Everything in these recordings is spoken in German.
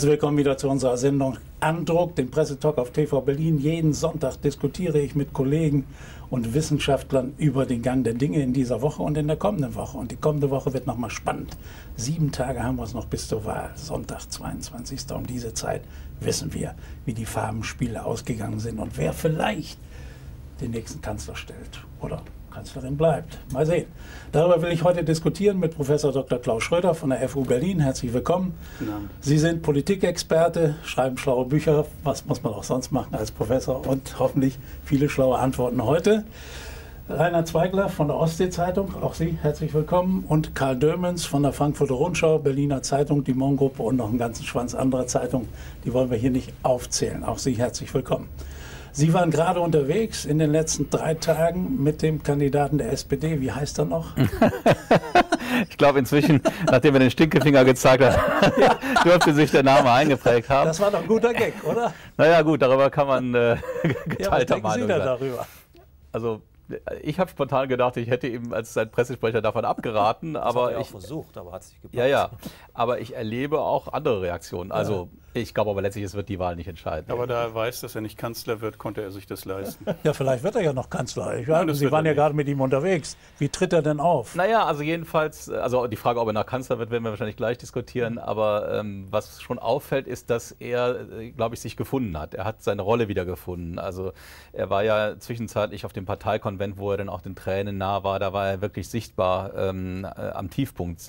Herzlich willkommen wieder zu unserer Sendung Andruck, dem Pressetalk auf TV Berlin. Jeden Sonntag diskutiere ich mit Kollegen und Wissenschaftlern über den Gang der Dinge in dieser Woche und in der kommenden Woche. Und die kommende Woche wird nochmal spannend. 7 Tage haben wir es noch bis zur Wahl. Sonntag, 22. Um diese Zeit wissen wir, wie die Farbenspiele ausgegangen sind und wer vielleicht den nächsten Kanzler stellt oder Kanzlerin bleibt. Mal sehen. Darüber will ich heute diskutieren mit Professor Dr. Klaus Schröder von der FU Berlin. Herzlich willkommen. Sie sind Politikexperte, schreiben schlaue Bücher. Was muss man auch sonst machen als Professor? Und hoffentlich viele schlaue Antworten heute. Rainer Zweigler von der Ostsee-Zeitung, auch Sie herzlich willkommen. Und Karl Dömens von der Frankfurter Rundschau, Berliner Zeitung, die Mon-Gruppe und noch einen ganzen Schwanz anderer Zeitungen. Die wollen wir hier nicht aufzählen. Auch Sie herzlich willkommen. Sie waren gerade unterwegs in den letzten 3 Tagen mit dem Kandidaten der SPD. Wie heißt er noch? Ich glaube inzwischen, nachdem er den Stinkefinger gezeigt hat, ja, dürfte sich der Name eingeprägt haben. Das war doch ein guter Gag, oder? Naja gut, darüber kann man geteilter Was denken Meinung Sie sein. darüber? Also ich habe spontan gedacht, ich hätte ihm als sein Pressesprecher davon abgeraten. Das aber hat er auch ich versucht, aber hat es nicht gepasst. ja, aber ich erlebe auch andere Reaktionen. Also ich glaube aber letztlich, es wird die Wahl nicht entscheiden. Aber da er weiß, dass er nicht Kanzler wird, konnte er sich das leisten. Ja, vielleicht wird er ja noch Kanzler. Nein, Sie waren ja gerade mit ihm unterwegs. Wie tritt er denn auf? Naja, also jedenfalls, also die Frage, ob er noch Kanzler wird, werden wir wahrscheinlich gleich diskutieren. Aber was schon auffällt, ist, dass er, glaube ich, sich gefunden hat. Er hat seine Rolle wieder gefunden. Also er war ja zwischenzeitlich auf dem Parteikonvent, wo er dann auch den Tränen nah war. Da war er wirklich sichtbar am Tiefpunkt.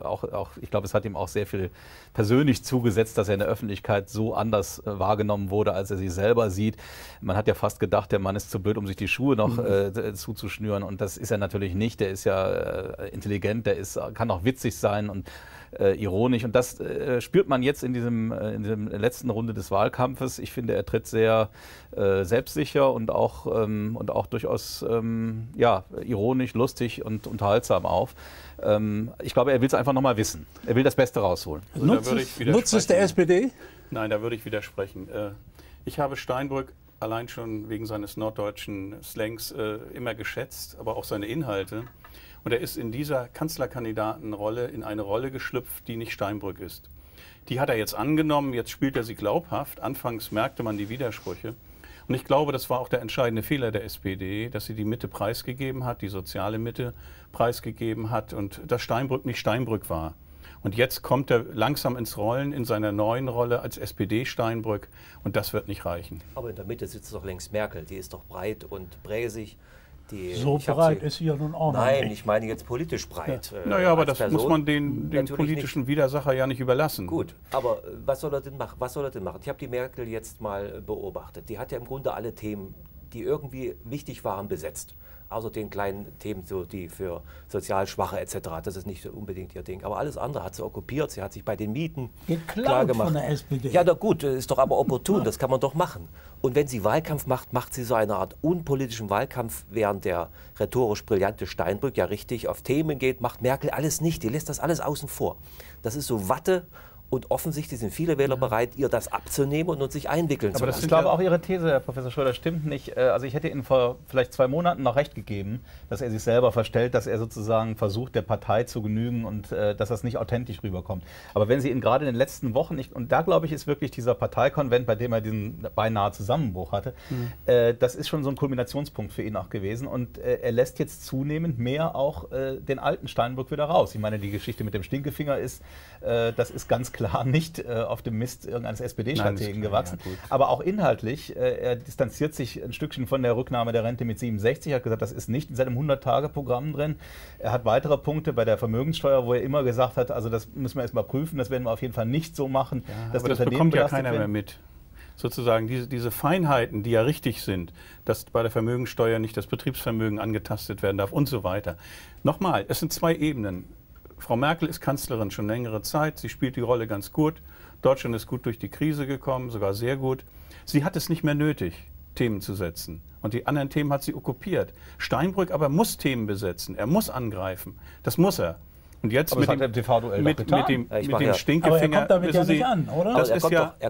Ich glaube, es hat ihm auch sehr viel persönlich zugesetzt, dass er in der Öffentlichkeit so anders wahrgenommen wurde, als er sie selber sieht. Man hat ja fast gedacht, der Mann ist zu blöd, um sich die Schuhe noch zuzuschnüren. Und das ist er natürlich nicht. Der ist ja intelligent, kann auch witzig sein und ironisch. Und das spürt man jetzt in diesem letzten Runde des Wahlkampfes. Ich finde, er tritt sehr selbstsicher und auch durchaus ironisch, lustig und unterhaltsam auf. Ich glaube, er will es einfach nochmal wissen. Er will das Beste rausholen. Also Nutzt es der SPD? Nein, da würde ich widersprechen. Ich habe Steinbrück allein schon wegen seines norddeutschen Slangs immer geschätzt, aber auch seine Inhalte. Und er ist in dieser Kanzlerkandidatenrolle in eine Rolle geschlüpft, die nicht Steinbrück ist. Die hat er jetzt angenommen, jetzt spielt er sie glaubhaft. Anfangs merkte man die Widersprüche. Und ich glaube, das war auch der entscheidende Fehler der SPD, dass sie die Mitte preisgegeben hat, die soziale Mitte preisgegeben hat und dass Steinbrück nicht Steinbrück war. Und jetzt kommt er langsam ins Rollen in seiner neuen Rolle als SPD-Steinbrück und das wird nicht reichen. Aber in der Mitte sitzt doch längst Merkel, die ist doch breit und bräsig. So breit ist sie ja nun auch noch nicht. Nein, ich meine jetzt politisch breit. Ja. Naja, aber das Person muss man den politischen nicht. Widersacher ja nicht überlassen. Gut, aber was soll er denn machen? Ich habe die Merkel jetzt mal beobachtet. Die hat ja im Grunde alle Themen, die irgendwie wichtig waren, besetzt. Außer den kleinen Themen, so die für sozial Schwache etc. Das ist nicht so unbedingt ihr Ding. Aber alles andere hat sie okkupiert. Sie hat sich bei den Mieten klar gemacht. Von der SPD. Ja, na gut, ist doch aber opportun. Das kann man doch machen. Und wenn sie Wahlkampf macht, macht sie so eine Art unpolitischen Wahlkampf, während der rhetorisch brillante Steinbrück ja richtig auf Themen geht, macht Merkel alles nicht. Die lässt das alles außen vor. Das ist so Watte. Und offensichtlich sind viele Wähler bereit, ihr das abzunehmen und sich einwickeln zu lassen. Ich glaube, auch Ihre These, Herr Professor Schröder, stimmt nicht. Also ich hätte Ihnen vor vielleicht 2 Monaten noch recht gegeben, dass er sich selber verstellt, dass er sozusagen versucht, der Partei zu genügen und dass das nicht authentisch rüberkommt. Aber wenn Sie ihn gerade in den letzten Wochen nicht, und da glaube ich, ist wirklich dieser Parteikonvent, bei dem er diesen beinahe Zusammenbruch hatte, das ist schon so ein Kulminationspunkt für ihn auch gewesen. Und er lässt jetzt zunehmend mehr auch den alten Steinbrück wieder raus. Ich meine, die Geschichte mit dem Stinkefinger das ist ganz klar nicht auf dem Mist irgendeines SPD-Strategen gewachsen. Ja, aber auch inhaltlich, er distanziert sich ein Stückchen von der Rücknahme der Rente mit 67, hat gesagt, das ist nicht in seinem 100-Tage-Programm drin. Er hat weitere Punkte bei der Vermögenssteuer, wo er immer gesagt hat, also das müssen wir erstmal prüfen, das werden wir auf jeden Fall nicht so machen. Ja, dass aber das bekommt ja keiner mehr mit. Sozusagen diese Feinheiten, die ja richtig sind, dass bei der Vermögenssteuer nicht das Betriebsvermögen angetastet werden darf und so weiter. Nochmal, es sind 2 Ebenen. Frau Merkel ist Kanzlerin schon längere Zeit. Sie spielt die Rolle ganz gut. Deutschland ist gut durch die Krise gekommen, sogar sehr gut. Sie hat es nicht mehr nötig, Themen zu setzen. Und die anderen Themen hat sie okkupiert. Steinbrück aber muss Themen besetzen. Er muss angreifen. Das muss er. Und jetzt mit dem TV-Duell mit dem Stinkefinger. Aber er kommt damit ja nicht an, oder? Das ist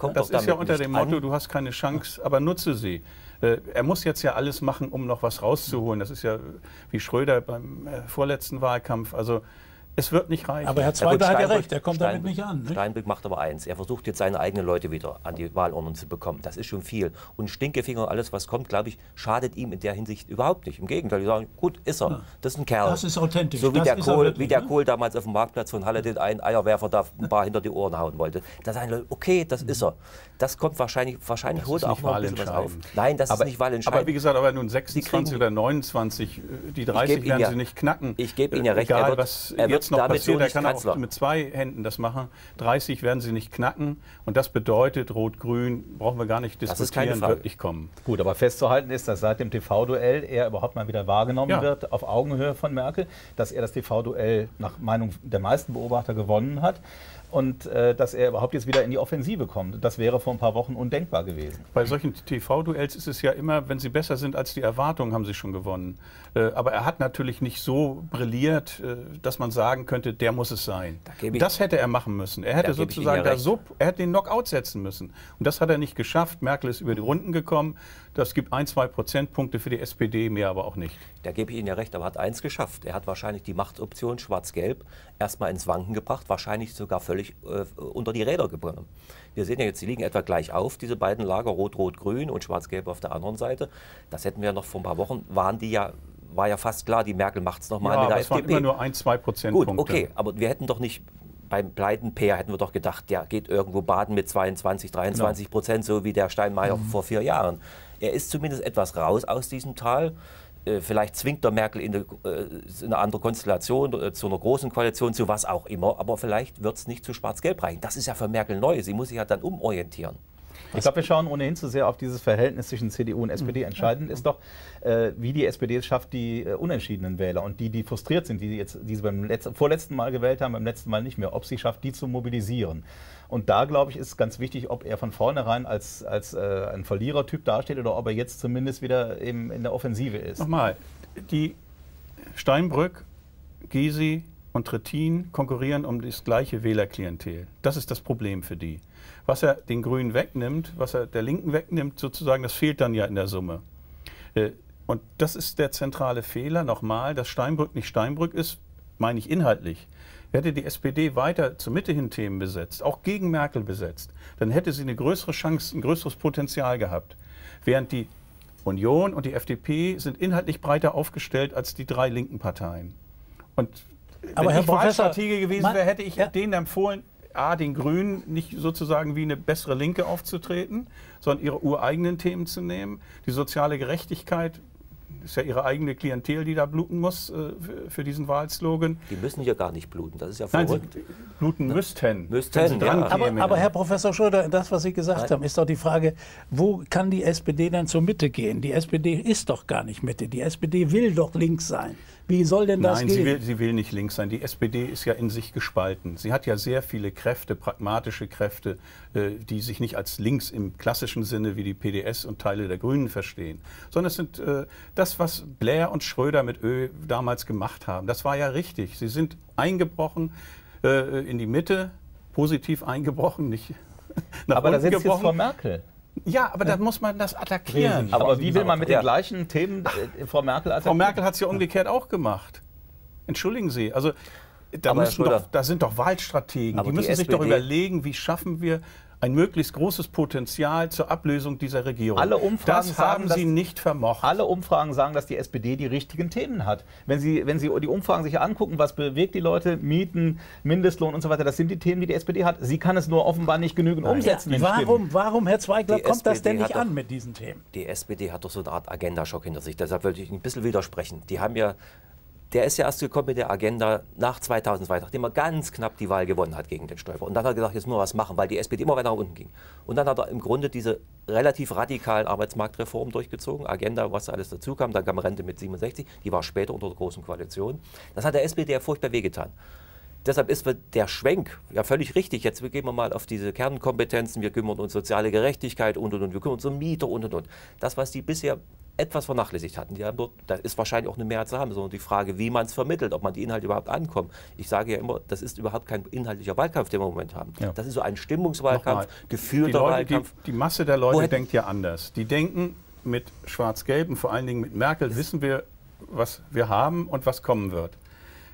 ja unter dem Motto, du hast keine Chance, aber nutze sie. Er muss jetzt ja alles machen, um noch was rauszuholen. Das ist ja wie Schröder beim vorletzten Wahlkampf. Also Es wird nicht reichen. Aber Herr Zweigler hat ja recht, er kommt damit nicht an. Steinbrück macht aber eins, er versucht jetzt seine eigenen Leute wieder an die Wahlurnen zu bekommen. Das ist schon viel. Und Stinkefinger, alles was kommt, glaube ich, schadet ihm in der Hinsicht überhaupt nicht. Im Gegenteil, die sagen, gut, ist er. Ja. Das ist ein Kerl. Das ist authentisch. So wie der Kohl damals auf dem Marktplatz von Halle den einen Eierwerfer da ein paar hinter die Ohren hauen wollte. Da sagen Leute, okay, das ist er. Das kommt wahrscheinlich holt auch noch ein bisschen was auf. Nein, das ist nicht wahlentscheidend. Aber wie gesagt, aber nun 26 oder 29, die 30 werden sie nicht knacken. Ich gebe Ihnen ja recht. Egal, was jetzt noch passiert, er kann auch mit 2 Händen das machen. 30 werden sie nicht knacken. Und das bedeutet, Rot-Grün, brauchen wir gar nicht diskutieren, wird nicht kommen. Gut, aber festzuhalten ist, dass seit dem TV-Duell er überhaupt mal wieder wahrgenommen wird, auf Augenhöhe von Merkel, dass er das TV-Duell nach Meinung der meisten Beobachter gewonnen hat. Und dass er überhaupt jetzt wieder in die Offensive kommt. Das wäre vor ein paar Wochen undenkbar gewesen. Bei solchen TV-Duells ist es ja immer, wenn sie besser sind als die Erwartungen, haben sie schon gewonnen. Aber er hat natürlich nicht so brilliert, dass man sagen könnte, der muss es sein. Das hätte er machen müssen. Er hätte sozusagen er hätte den Knockout setzen müssen. Und das hat er nicht geschafft. Merkel ist über die Runden gekommen. Das gibt 1-2 Prozentpunkte für die SPD, mehr aber auch nicht. Da gebe ich Ihnen ja recht, aber er hat eins geschafft. Er hat wahrscheinlich die Machtoption Schwarz-Gelb erstmal ins Wanken gebracht, wahrscheinlich sogar völlig unter die Räder gebracht. Wir sehen ja jetzt, sie liegen etwa gleich auf, diese beiden Lager, Rot-Rot-Grün und Schwarz-Gelb auf der anderen Seite. Das hätten wir noch vor ein paar Wochen, war ja fast klar, die Merkel macht es nochmal mit der FDP. Es waren immer nur 1-2 Prozentpunkte. Gut, okay, aber wir hätten doch nicht... Beim Pleiten-Peer hätten wir doch gedacht, der geht irgendwo baden mit 22-23%, so wie der Steinmeier vor 4 Jahren. Er ist zumindest etwas raus aus diesem Tal. Vielleicht zwingt der Merkel in eine andere Konstellation, zu einer großen Koalition, zu was auch immer. Aber vielleicht wird es nicht zu Schwarz-Gelb reichen. Das ist ja für Merkel neu. Sie muss sich ja dann umorientieren. Ich glaube, wir schauen ohnehin zu sehr auf dieses Verhältnis zwischen CDU und SPD. Entscheidend ist doch, wie die SPD es schafft, die unentschiedenen Wähler und die frustriert sind, die sie beim vorletzten Mal gewählt haben, beim letzten Mal nicht mehr, ob sie schafft, die zu mobilisieren. Und da, glaube ich, ist ganz wichtig, ob er von vornherein als ein Verlierertyp dasteht oder ob er jetzt zumindest wieder in der Offensive ist. Nochmal, die Steinbrück, Gysi und Trittin konkurrieren um das gleiche Wählerklientel. Das ist das Problem für die. Was er den Grünen wegnimmt, was er der Linken wegnimmt, sozusagen, das fehlt dann ja in der Summe. Und das ist der zentrale Fehler. Nochmal, dass Steinbrück nicht Steinbrück ist, meine ich inhaltlich. Hätte die SPD weiter zur Mitte hin Themen besetzt, auch gegen Merkel besetzt, dann hätte sie eine größere Chance, ein größeres Potenzial gehabt. Während die Union und die FDP sind inhaltlich breiter aufgestellt als die 3 linken Parteien. Und wenn ich Wahlstratege gewesen wäre, hätte ich denen empfohlen, den Grünen nicht sozusagen wie eine bessere Linke aufzutreten, sondern ihre ureigenen Themen zu nehmen. Die soziale Gerechtigkeit ist ja ihre eigene Klientel, die da bluten muss für diesen Wahlslogan. Die müssen ja gar nicht bluten, das ist ja verrückt. Nein, sie bluten müssten. Aber Herr Professor Schröder, das, was Sie gesagt haben, ist doch die Frage, wo kann die SPD denn zur Mitte gehen? Die SPD ist doch gar nicht Mitte. Die SPD will doch links sein. Wie soll denn das gehen? Nein, sie will nicht links sein. Die SPD ist ja in sich gespalten. Sie hat ja sehr viele Kräfte, pragmatische Kräfte, die sich nicht als links im klassischen Sinne wie die PDS und Teile der Grünen verstehen. Sondern es sind das, was Blair und Schröder mit Ö damals gemacht haben. Das war ja richtig. Sie sind eingebrochen in die Mitte, positiv eingebrochen, nicht nach Aber unten da sitzt gebrochen. jetzt Frau Merkel. Ja, aber dann muss man das attackieren. Aber wie will man mit den gleichen Themen Frau Merkel attackieren? Frau Merkel hat es ja umgekehrt auch gemacht. Entschuldigen Sie, also da sind doch Wahlstrategen. Die müssen sich doch überlegen, wie schaffen wir ein möglichst großes Potenzial zur Ablösung dieser Regierung. Alle Umfragen das haben sie nicht vermocht. Alle Umfragen sagen, dass die SPD die richtigen Themen hat. Wenn Sie die Umfragen sich angucken, was bewegt die Leute, Mieten, Mindestlohn und so weiter, das sind die Themen, die die SPD hat. Sie kann es nur offenbar nicht genügend umsetzen. Warum, Herr Zweigler, kommt das denn nicht an mit diesen Themen? Die SPD hat doch so eine Art Agendaschock hinter sich. Deshalb wollte ich ein bisschen widersprechen. Der ist ja erst gekommen mit der Agenda nach 2002, nachdem er ganz knapp die Wahl gewonnen hat gegen den Stoiber. Und dann hat er gesagt, jetzt muss man was machen, weil die SPD immer weiter nach unten ging. Und dann hat er im Grunde diese relativ radikalen Arbeitsmarktreformen durchgezogen. Agenda, was da alles dazu kam, dann kam Rente mit 67, die war später unter der Großen Koalition. Das hat der SPD ja furchtbar wehgetan. Deshalb ist der Schwenk ja völlig richtig. Jetzt gehen wir mal auf diese Kernkompetenzen, wir kümmern uns um soziale Gerechtigkeit und. Wir kümmern uns um Mieter und. Das, was die bisher etwas vernachlässigt hatten. Die haben dort, da ist wahrscheinlich auch eine Mehrheit zu haben, sondern die Frage, wie man es vermittelt, ob man die Inhalte überhaupt ankommen. Ich sage ja immer, das ist überhaupt kein inhaltlicher Wahlkampf, den wir im Moment haben. Ja. Das ist so ein Stimmungswahlkampf, geführter Wahlkampf. Die Masse der Leute denkt ja anders. Die denken, mit Schwarz-Gelb und vor allen Dingen mit Merkel wissen wir, was wir haben und was kommen wird.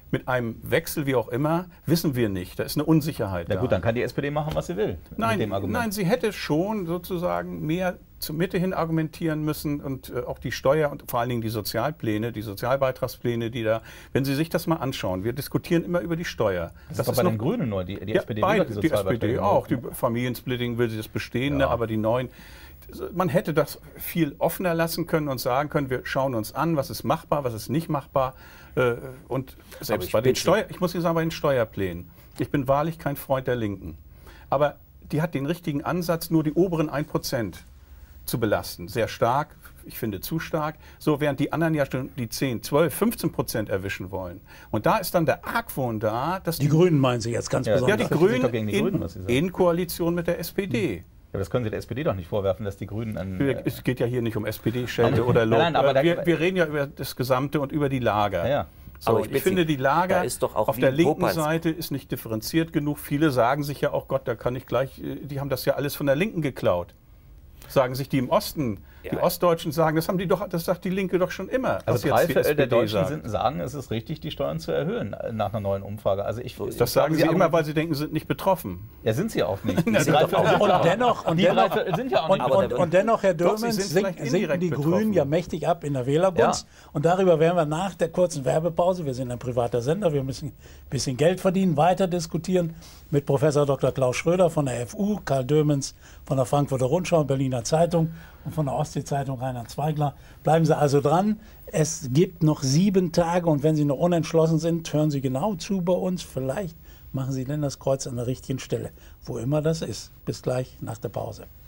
mit einem Wechsel, wie auch immer, wissen wir nicht. Da ist eine Unsicherheit Na da. gut, dann kann die SPD machen, was sie will. Mit dem Argument. Nein, sie hätte schon sozusagen mehr zur Mitte hin argumentieren müssen und auch die Steuer- und vor allen Dingen die Sozialpläne, die Sozialbeitragspläne, die da, wenn Sie sich das mal anschauen, wir diskutieren immer über die Steuer. Das ist doch bei den Grünen nur, die SPD will doch die SPD auch, die Familiensplitting will sie das Bestehende, aber die neuen, man hätte das viel offener lassen können und sagen können, wir schauen uns an, was ist machbar, was ist nicht machbar. Und selbst bei den ich muss Ihnen sagen, bei den Steuerplänen, ich bin wahrlich kein Freund der Linken, aber die hat den richtigen Ansatz, nur die oberen 1% zu belasten. Sehr stark, ich finde zu stark, so während die anderen ja schon die 10, 12, 15% erwischen wollen. Und da ist dann der Argwohn da, dass Die Grünen meinen Sie jetzt ganz besonders. ja, die Grünen, gegen die Grünen, was Sie sagen. in Koalition mit der SPD. Ja, das können Sie der SPD doch nicht vorwerfen, dass die Grünen Es geht ja hier nicht um SPD-Schelte oder Lob. Nein, aber wir reden ja über das Gesamte und über die Lager. Ja. So, Aber ich finde, die Lager ist doch auch auf wie der in linken Popanz. Seite ist nicht differenziert genug. Viele sagen sich ja auch, Gott, da kann ich gleich, die haben das ja alles von der Linken geklaut. Sagen sich die im Osten. Die Ja. Ostdeutschen sagen, das sagt die Linke doch schon immer. was Also jetzt die 3/4 der SPD Deutschen sagt. sagen, es ist richtig, die Steuern zu erhöhen nach einer neuen Umfrage. Also Das sagen sie immer, weil sie denken, sie sind nicht betroffen. Ja, sind sie auch nicht. Die sind doch auch- Und dennoch, sind ja auch nicht. und dennoch, Herr Doch, sie Dürmens, sind vielleicht sinken indirekt die betroffen. Grünen ja mächtig ab in der Wählergunst. Ja. Und darüber werden wir nach der kurzen Werbepause, wir sind ein privater Sender, wir müssen ein bisschen Geld verdienen, weiter diskutieren mit Professor Dr. Klaus Schröder von der FU, Karl Dürmens von der Frankfurter Rundschau und Berliner Zeitung und von der Ostsee-Zeitung Reinhard Zweigler. Bleiben Sie also dran. Es gibt noch 7 Tage und wenn Sie noch unentschlossen sind, hören Sie genau zu bei uns. Vielleicht machen Sie denn das Kreuz an der richtigen Stelle, wo immer das ist. Bis gleich nach der Pause.